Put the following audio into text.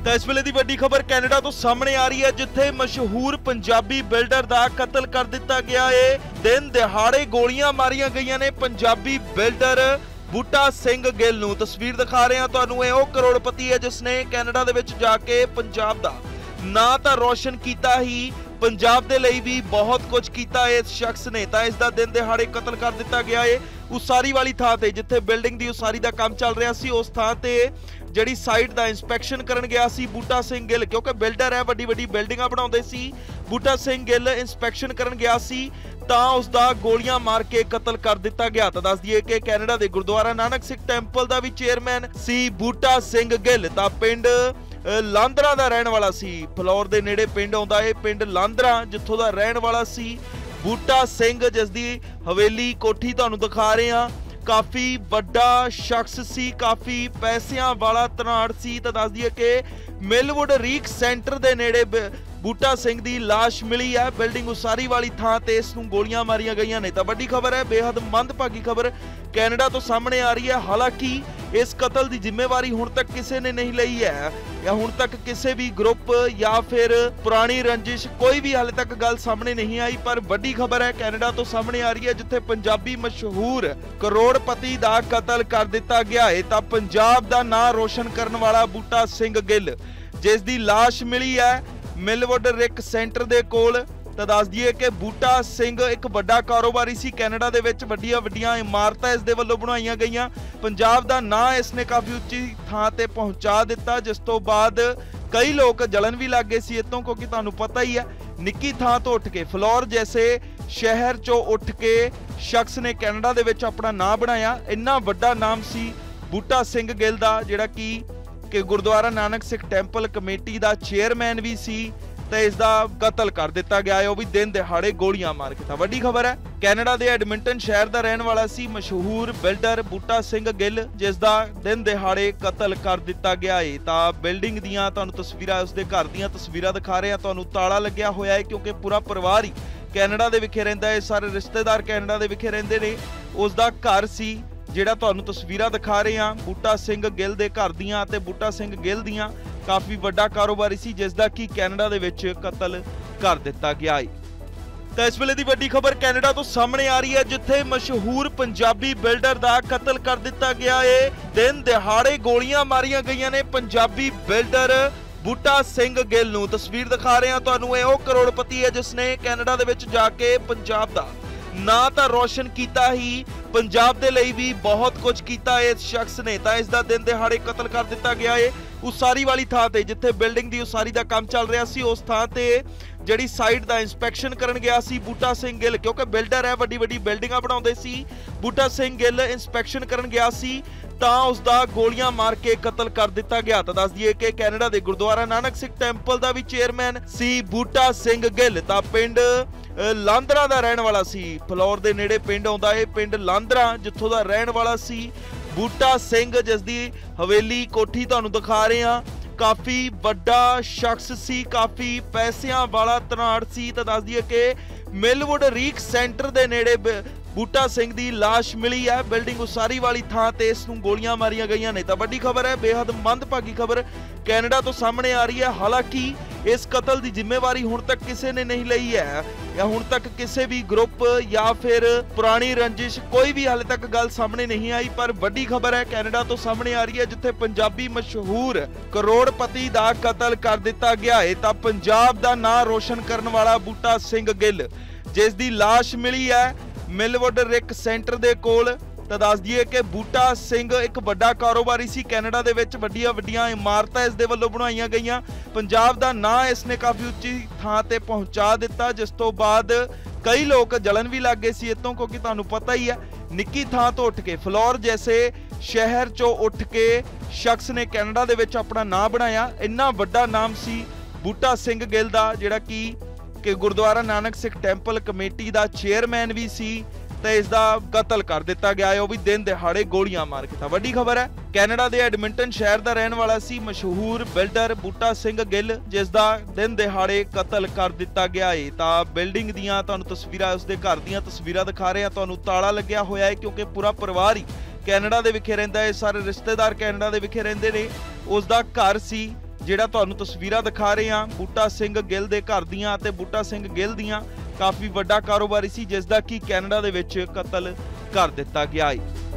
ਤਾਂ ਇਸ ਵੇਲੇ ਦੀ ਵੱਡੀ ਖਬਰ ਕੈਨੇਡਾ ਤੋਂ ਸਾਹਮਣੇ ਆ ਰਹੀ ਹੈ, ਜਿੱਥੇ ਮਸ਼ਹੂਰ ਪੰਜਾਬੀ ਬਿਲਡਰ ਦਾ ਕਤਲ ਕਰ ਦਿੱਤਾ ਗਿਆ ਹੈ। ਦਿਨ ਦਿਹਾੜੇ ਗੋਲੀਆਂ ਮਾਰੀਆਂ ਗਈਆਂ ਨੇ ਪੰਜਾਬੀ ਬਿਲਡਰ ਬੂਟਾ ਸਿੰਘ ਗਿੱਲ ਨੂੰ। ਤਸਵੀਰ ਦਿਖਾ ਰਹੇ ਹਾਂ ਤੁਹਾਨੂੰ। ਇਹ ਉਹ ਕਰੋੜਪਤੀ ਹੈ ਜਿਸ ਨੇ ਕੈਨੇਡਾ ਦੇ ਵਿੱਚ ਜਾ ਕੇ ਪੰਜਾਬ ਦਾ ਨਾਂ ਤਾਂ ਰੋਸ਼ਨ ਕੀਤਾ ਹੀ, ਪੰਜਾਬ ਦੇ ਲਈ ਵੀ ਬਹੁਤ ਕੁਝ ਕੀਤਾ ਇਸ ਸ਼ਖਸ ਨੇ। ਤਾਂ ਇਸ ਦਾ ਦਿਨ ਦਿਹਾੜੇ ਕਤਲ ਕਰ ਦਿੱਤਾ ਗਿਆ ਹੈ ਉਸਾਰੀ ਵਾਲੀ ਥਾਂ ਤੇ, ਜਿੱਥੇ ਬਿਲਡਿੰਗ ਦੀ ਉਸਾਰੀ ਦਾ ਕੰਮ ਚੱਲ ਰਿਹਾ ਸੀ। ਉਸ ਥਾਂ ਤੇ ਜਿਹੜੀ ਸਾਈਟ ਦਾ ਇੰਸਪੈਕਸ਼ਨ ਕਰਨ ਗਿਆ ਸੀ ਬੂਟਾ ਸਿੰਘ ਗਿੱਲ, ਕਿਉਂਕਿ ਬਿਲਡਰ ਹੈ, ਵੱਡੀ ਵੱਡੀ ਬਿਲਡਿੰਗਾਂ ਬਣਾਉਂਦੇ ਸੀ। ਬੂਟਾ ਸਿੰਘ ਗਿੱਲ ਇੰਸਪੈਕਸ਼ਨ ਕਰਨ ਗਿਆ ਸੀ ਤਾਂ ਉਸ ਦਾ ਗੋਲੀਆਂ ਮਾਰ ਕੇ ਕਤਲ ਕਰ ਦਿੱਤਾ ਗਿਆ। ਤਾਂ ਦੱਸ ਦਈਏ ਕਿ ਕੈਨੇਡਾ ਦੇ ਗੁਰਦੁਆਰਾ ਨਾਨਕ ਸਿੱਖ ਟੈਂਪਲ ਦਾ ਵੀ ਚੇਅਰਮੈਨ ਸੀ ਬੂਟਾ ਸਿੰਘ ਗਿੱਲ। ਤਾਂ ਪਿੰਡ ਲਾਂਦਰਾ ਦਾ ਰਹਿਣ ਵਾਲਾ ਸੀ, ਫਲੋਰ ਦੇ ਨੇੜੇ ਪਿੰਡ ਆਉਂਦਾ ਹੈ ਪਿੰਡ ਲਾਂਦਰਾ, ਜਿੱਥੋਂ ਦਾ ਰਹਿਣ ਵਾਲਾ ਸੀ ਬੂਟਾ ਸਿੰਘ, ਜਿਸ ਦੀ ਹਵੇਲੀ ਕੋਠੀ ਤੁਹਾਨੂੰ ਦਿਖਾ ਰਹੇ ਹਾਂ। ਕਾਫੀ ਵੱਡਾ ਸ਼ਖਸ ਸੀ, ਕਾਫੀ ਪੈਸਿਆਂ ਵਾਲਾ ਧਨਾੜ ਸੀ। ਤਾਂ ਦੱਸ ਦਈਏ ਕਿ ਮਿਲਵੁੱਡ ਰੀਕ ਸੈਂਟਰ ਦੇ ਨੇੜੇ ਬੂਟਾ ਸਿੰਘ ਦੀ ਲਾਸ਼ ਮਿਲੀ ਹੈ। ਬਿਲਡਿੰਗ ਉਸਾਰੀ ਵਾਲੀ ਥਾਂ ਤੇ ਇਸ ਨੂੰ ਗੋਲੀਆਂ ਮਾਰੀਆਂ ਗਈਆਂ ਨੇ। ਤਾਂ ਵੱਡੀ ਖਬਰ ਹੈ, ਬੇहद ਮੰਦਭਾਗੀ ਖਬਰ ਕੈਨੇਡਾ ਤੋਂ ਸਾਹਮਣੇ ਆ ਰਹੀ ਹੈ। ਹਾਲਾਂਕਿ ਇਸ ਕਤਲ ਦੀ ਜ਼ਿੰਮੇਵਾਰੀ ਹੁਣ ਤੱਕ ਕਿਸੇ ਨੇ ਨਹੀਂ ਲਈ ਹੈ, ਜਾਂ ਹੁਣ ਤੱਕ ਕਿਸੇ ਵੀ ਗਰੁੱਪ ਜਾਂ ਫਿਰ ਪੁਰਾਣੀ ਰੰਜਿਸ਼ ਕੋਈ ਵੀ ਹਾਲੇ ਤੱਕ ਗੱਲ ਸਾਹਮਣੇ ਨਹੀਂ ਆਈ। ਪਰ ਵੱਡੀ ਖਬਰ ਹੈ ਕੈਨੇਡਾ ਤੋਂ ਸਾਹਮਣੇ ਆ ਰਹੀ ਹੈ, ਜਿੱਥੇ ਪੰਜਾਬੀ ਮਸ਼ਹੂਰ ਕਰੋੜਪਤੀ ਦਾ ਕਤਲ ਕਰ ਦਿੱਤਾ ਗਿਆ ਹੈ। ਤਾਂ ਪੰਜਾਬ ਦਾ ਨਾਂ ਰੋਸ਼ਨ ਕਰਨ ਵਾਲਾ ਬੂਟਾ ਸਿੰਘ ਗਿੱਲ, ਜਿਸ ਦੀ ਲਾਸ਼ ਮਿਲੀ ਹੈ ਮਿਲਵੁੱਡ ਰਿਕ ਸੈਂਟਰ ਦੇ ਕੋਲ। ਤਾਂ ਦੱਸ ਦਈਏ ਕਿ ਬੂਟਾ ਸਿੰਘ ਇੱਕ ਵੱਡਾ ਕਾਰੋਬਾਰੀ ਸੀ ਕੈਨੇਡਾ ਦੇ ਵਿੱਚ। ਵੱਡੀਆਂ ਵੱਡੀਆਂ ਇਮਾਰਤਾਂ ਇਸ ਦੇ ਵੱਲੋਂ ਬਣਾਈਆਂ ਗਈਆਂ। ਪੰਜਾਬ ਦਾ ਨਾਂ ਇਸ ਨੇ ਕਾਫੀ ਉੱਚੀ ਥਾਂ ਤੇ ਪਹੁੰਚਾ ਦਿੱਤਾ, ਜਿਸ ਤੋਂ ਬਾਅਦ ਕਈ ਲੋਕ ਜਲਨ ਵੀ ਲੱਗ ਗਏ ਸੀ ਇਤੋਂ, ਕਿਉਂਕਿ ਤੁਹਾਨੂੰ ਪਤਾ ਹੀ ਹੈ ਨਿੱਕੀ ਥਾਂ ਤੋਂ ਉੱਠ ਕੇ, ਫਲੋਰ ਜੈਸੇ ਸ਼ਹਿਰ ਚੋਂ ਉੱਠ ਕੇ ਸ਼ਖਸ ਨੇ ਕੈਨੇਡਾ ਦੇ ਵਿੱਚ ਆਪਣਾ ਨਾਂ ਬਣਾਇਆ। ਇੰਨਾ ਵੱਡਾ ਨਾਮ ਸੀ ਬੂਟਾ ਸਿੰਘ ਗਿੱਲ ਦਾ, ਜਿਹੜਾ ਕਿ ਗੁਰਦੁਆਰਾ ਨਾਨਕ ਸਿੱਖ ਟੈਂਪਲ ਕਮੇਟੀ ਦਾ ਚੇਅਰਮੈਨ ਵੀ ਸੀ। ਤੇ ਇਸ ਦਾ ਕਤਲ ਕਰ ਦਿੱਤਾ ਗਿਆ ਹੈ, ਉਹ ਵੀ ਦਿਨ ਦਿਹਾੜੇ ਗੋਲੀਆਂ ਮਾਰ ਕੇ। ਤਾਂ ਵੱਡੀ ਖਬਰ ਹੈ, ਕੈਨੇਡਾ ਦੇ ਐਡਮਿੰਟਨ ਸ਼ਹਿਰ ਦਾ ਰਹਿਣ ਵਾਲਾ ਸੀ ਮਸ਼ਹੂਰ ਬਿਲਡਰ ਬੂਟਾ ਸਿੰਘ ਗਿੱਲ, ਜਿਸ ਦਾ ਦਿਨ ਦਿਹਾੜੇ ਕਤਲ ਕਰ ਦਿੱਤਾ ਗਿਆ ਹੈ। ਤਾਂ ਬਿਲਡਿੰਗ ਦੀਆਂ ਤੁਹਾਨੂੰ ਤਸਵੀਰਾਂ, ਉਸਦੇ ਘਰ ਦੀਆਂ ਤਸਵੀਰਾਂ ਦਿਖਾ ਰਹੇ ਹਾਂ ਤੁਹਾਨੂੰ। ਤਾਲਾ ਲੱਗਿਆ ਹੋਇਆ ਹੈ, ਕਿਉਂਕਿ ਪੂਰਾ ਪਰਿਵਾਰ ਹੀ ਕੈਨੇਡਾ ਦੇ ਵਿਖੇ ਰਹਿੰਦਾ ਹੈ, ਸਾਰੇ ਰਿਸ਼ਤੇਦਾਰ ਕੈਨੇਡਾ ਦੇ ਵਿਖੇ ਰਹਿੰਦੇ ਨੇ। ਉਸ ਦਾ ਘਰ ਸੀ ਜਿਹੜਾ ਤੁਹਾਨੂੰ ਤਸਵੀਰਾਂ ਦਿਖਾ ਰਹੇ ਹਾਂ ਬੂਟਾ ਸਿੰਘ ਗਿੱਲ ਦੇ ਘਰ ਦੀਆਂ। ਤੇ ਬੂਟਾ ਸਿੰਘ ਗਿੱਲ ਦੀਆਂ ਕਾਫੀ ਵੱਡਾ ਕਾਰੋਬਾਰੀ ਸੀ, ਜਿਸ ਦਾ ਕਿ ਕੈਨੇਡਾ ਦੇ ਵਿੱਚ ਕਤਲ ਕਰ ਦਿੱਤਾ ਗਿਆ ਹੈ। ਤਾਂ ਇਸ ਵੇਲੇ ਦੀ ਵੱਡੀ ਖਬਰ ਕੈਨੇਡਾ ਤੋਂ ਸਾਹਮਣੇ ਆ ਰਹੀ ਹੈ, ਜਿੱਥੇ ਮਸ਼ਹੂਰ ਪੰਜਾਬੀ ਬਿਲਡਰ ਦਾ ਕਤਲ ਕਰ ਦਿੱਤਾ ਗਿਆ ਹੈ। ਦਿਨ ਦਿਹਾੜੇ ਗੋਲੀਆਂ ਮਾਰੀਆਂ ਗਈਆਂ ਨੇ ਪੰਜਾਬੀ ਬਿਲਡਰ ਬੂਟਾ ਸਿੰਘ ਗਿੱਲ ਨੂੰ। ਤਸਵੀਰ ਦਿਖਾ ਰਹੇ ਹਾਂ ਤੁਹਾਨੂੰ। ਇਹ ਉਹ ਕਰੋੜਪਤੀ ਹੈ ਜਿਸ ਨੇ ਕੈਨੇਡਾ ਦੇ ਵਿੱਚ ਜਾ ਕੇ ਪੰਜਾਬ ਦਾ ਨਾਂ ਤਾਂ ਰੋਸ਼ਨ ਕੀਤਾ ਹੀ, ਪੰਜਾਬ ਦੇ ਲਈ ਵੀ ਬਹੁਤ ਕੁਝ ਕੀਤਾ ਇਸ ਸ਼ਖਸ ਨੇ। ਤਾਂ ਇਸ ਦਾ ਦਿਨ ਦਿਹਾੜੇ ਕਤਲ ਕਰ ਦਿੱਤਾ ਗਿਆ ਹੈ ਉਸਾਰੀ ਵਾਲੀ ਥਾਂ ਤੇ, ਜਿੱਥੇ ਬਿਲਡਿੰਗ ਦੀ ਉਸਾਰੀ ਦਾ ਕੰਮ ਚੱਲ ਰਿਹਾ ਸੀ। ਉਸ ਥਾਂ ਤੇ ਜਿਹੜੀ ਸਾਈਟ ਦਾ ਇੰਸਪੈਕਸ਼ਨ ਕਰਨ ਗਿਆ ਸੀ ਬੂਟਾ ਸਿੰਘ ਗਿੱਲ, ਕਿਉਂਕਿ ਬਿਲਡਰ ਹੈ, ਵੱਡੀ ਵੱਡੀ ਬਿਲਡਿੰਗਾਂ ਬਣਾਉਂਦੇ ਸੀ। ਬੂਟਾ ਸਿੰਘ ਗਿੱਲ ਇੰਸਪੈਕਸ਼ਨ ਕਰਨ ਗਿਆ ਸੀ ਤਾਂ ਉਸ ਦਾ ਗੋਲੀਆਂ ਮਾਰ ਕੇ ਕਤਲ ਕਰ ਦਿੱਤਾ ਗਿਆ। ਤਾਂ ਦੱਸ ਦਈਏ ਕਿ ਕੈਨੇਡਾ ਦੇ ਗੁਰਦੁਆਰਾ ਨਾਨਕ ਸਿੱਖ ਟੈਂਪਲ ਦਾ ਵੀ ਚੇਅਰਮੈਨ ਸੀ ਬੂਟਾ ਸਿੰਘ ਗਿੱਲ। ਤਾਂ ਪਿੰਡ ਲਾਂਦਰਾ ਦਾ ਰਹਿਣ ਵਾਲਾ ਸੀ, ਫਲੋਰ ਦੇ ਨੇੜੇ ਪਿੰਡ ਆਉਂਦਾ ਹੈ ਪਿੰਡ ਲਾਂਦਰਾ, ਜਿੱਥੋਂ ਦਾ ਰਹਿਣ ਵਾਲਾ ਸੀ ਬੂਟਾ ਸਿੰਘ, ਜਿਸ ਦੀ ਹਵੇਲੀ ਕੋਠੀ ਤੁਹਾਨੂੰ ਦਿਖਾ ਰਹੇ ਹਾਂ। ਕਾਫੀ ਵੱਡਾ ਸ਼ਖਸ ਸੀ, ਕਾਫੀ ਪੈਸਿਆਂ ਵਾਲਾ ਧਨਾੜ ਸੀ। ਤਾਂ ਦੱਸ ਦਈਏ ਕਿ ਮਿਲਵੁੱਡ ਰੀਕ ਸੈਂਟਰ ਦੇ ਨੇੜੇ ਬੂਟਾ ਸਿੰਘ ਦੀ ਲਾਸ਼ ਮਿਲੀ ਹੈ। ਬਿਲਡਿੰਗ ਉਸਾਰੀ ਵਾਲੀ ਥਾਂ ਤੇ ਇਸ ਨੂੰ ਗੋਲੀਆਂ ਮਾਰੀਆਂ ਗਈਆਂ ਨੇ। ਤਾਂ ਵੱਡੀ ਖਬਰ ਹੈ, ਬੇहद ਮੰਦਭਾਗੀ ਖਬਰ ਕੈਨੇਡਾ ਤੋਂ ਸਾਹਮਣੇ ਆ ਰਹੀ ਹੈ। ਹਾਲਾਂਕਿ ਇਸ ਕਤਲ ਦੀ ਜ਼ਿੰਮੇਵਾਰੀ ਹੁਣ ਤੱਕ ਕਿਸੇ ਨੇ ਨਹੀਂ ਲਈ ਹੈ, ਜਾਂ ਹੁਣ ਤੱਕ ਕਿਸੇ ਵੀ ਗਰੁੱਪ ਜਾਂ ਫਿਰ ਪੁਰਾਣੀ ਰੰਜਿਸ਼ ਕੋਈ ਵੀ ਹਾਲੇ ਤੱਕ ਗੱਲ ਸਾਹਮਣੇ ਨਹੀਂ ਆਈ। ਪਰ ਵੱਡੀ ਖਬਰ ਹੈ ਕੈਨੇਡਾ ਤੋਂ ਸਾਹਮਣੇ ਆ ਰਹੀ ਹੈ, ਜਿੱਥੇ ਪੰਜਾਬੀ ਮਸ਼ਹੂਰ ਕਰੋੜਪਤੀ ਦਾ ਕਤਲ ਕਰ ਦਿੱਤਾ ਗਿਆ ਹੈ। ਤਾਂ ਪੰਜਾਬ ਦਾ ਨਾਂ ਰੋਸ਼ਨ ਕਰਨ ਵਾਲਾ ਬੂਟਾ ਸਿੰਘ ਗਿੱਲ, ਜਿਸ ਦੀ ਲਾਸ਼ ਮਿਲੀ ਹੈ ਮਿਲਵੁੱਡ ਰਿਕ ਸੈਂਟਰ ਦੇ ਕੋਲ। ਤਾਂ ਦੱਸ ਦਈਏ ਕਿ ਬੂਟਾ ਸਿੰਘ ਇੱਕ ਵੱਡਾ ਕਾਰੋਬਾਰੀ ਸੀ ਕੈਨੇਡਾ ਦੇ ਵਿੱਚ। ਵੱਡੀਆਂ ਵੱਡੀਆਂ ਇਮਾਰਤਾਂ ਇਸ ਦੇ ਵੱਲੋਂ ਬਣਾਈਆਂ ਗਈਆਂ। ਪੰਜਾਬ ਦਾ ਨਾਂ ਇਸ ਨੇ ਕਾਫੀ ਉੱਚੀ ਥਾਂ ਤੇ ਪਹੁੰਚਾ ਦਿੱਤਾ, ਜਿਸ ਤੋਂ ਬਾਅਦ ਕਈ ਲੋਕ ਜਲਨ ਵੀ ਲੱਗ ਗਏ ਸੀ ਇਤੋਂ, ਕਿਉਂਕਿ ਤੁਹਾਨੂੰ ਪਤਾ ਹੀ ਹੈ ਨਿੱਕੀ ਥਾਂ ਤੋਂ ਉੱਠ ਕੇ, ਫਲੋਰ ਜੈਸੇ ਸ਼ਹਿਰ ਚੋਂ ਉੱਠ ਕੇ ਸ਼ਖਸ ਨੇ ਕੈਨੇਡਾ ਦੇ ਵਿੱਚ ਆਪਣਾ ਨਾਂ ਬਣਾਇਆ। ਇੰਨਾ ਵੱਡਾ ਨਾਮ ਸੀ ਬੂਟਾ ਸਿੰਘ ਗਿੱਲ ਦਾ, ਜਿਹੜਾ ਕਿ ਗੁਰਦੁਆਰਾ ਨਾਨਕ ਸਿੱਖ ਟੈਂਪਲ ਕਮੇਟੀ ਦਾ ਚੇਅਰਮੈਨ ਵੀ ਸੀ। ਤੇ ਇਸ ਦਾ ਕਤਲ ਕਰ ਦਿੱਤਾ ਗਿਆ ਹੈ, ਉਹ ਵੀ ਦਿਨ ਦਿਹਾੜੇ ਗੋਲੀਆਂ ਮਾਰ ਕੇ। ਤਾਂ ਵੱਡੀ ਖਬਰ ਹੈ, ਕੈਨੇਡਾ ਦੇ ਐਡਮਿੰਟਨ ਸ਼ਹਿਰ ਦਾ ਰਹਿਣ ਵਾਲਾ ਸੀ ਮਸ਼ਹੂਰ ਬਿਲਡਰ ਬੂਟਾ ਸਿੰਘ ਗਿੱਲ, ਜਿਸ ਦਾ ਦਿਨ ਦਿਹਾੜੇ ਕਤਲ ਕਰ ਦਿੱਤਾ ਗਿਆ ਹੈ। ਤਾਂ ਬਿਲਡਿੰਗ ਦੀਆਂ ਤੁਹਾਨੂੰ ਤਸਵੀਰਾਂ, ਉਸਦੇ ਘਰ ਦੀਆਂ ਤਸਵੀਰਾਂ ਦਿਖਾ ਰਹੇ ਹਾਂ ਤੁਹਾਨੂੰ। ਤਾਲਾ ਲੱਗਿਆ ਹੋਇਆ ਹੈ, ਕਿਉਂਕਿ ਪੂਰਾ ਪਰਿਵਾਰ ਹੀ ਕੈਨੇਡਾ ਦੇ ਵਿਖੇ ਰਹਿੰਦਾ ਹੈ, ਸਾਰੇ ਰਿਸ਼ਤੇਦਾਰ ਕੈਨੇਡਾ ਦੇ ਵਿਖੇ ਰਹਿੰਦੇ ਨੇ। ਉਸ ਦਾ ਘਰ ਸੀ ਜਿਹੜਾ ਤੁਹਾਨੂੰ ਤਸਵੀਰਾਂ ਦਿਖਾ ਰਹੇ ਹਾਂ ਬੂਟਾ ਸਿੰਘ ਗਿੱਲ ਦੇ ਘਰ ਦੀਆਂ ਅਤੇ ਬੂਟਾ ਸਿੰਘ ਗਿੱਲ ਦੀਆਂ ਕਾਫੀ ਵੱਡਾ ਕਾਰੋਬਾਰੀ ਸੀ ਜਿਸ ਦਾ ਕਿ ਕੈਨੇਡਾ ਦੇ ਵਿੱਚ ਕਤਲ ਕਰ ਦਿੱਤਾ ਗਿਆ ਹੈ।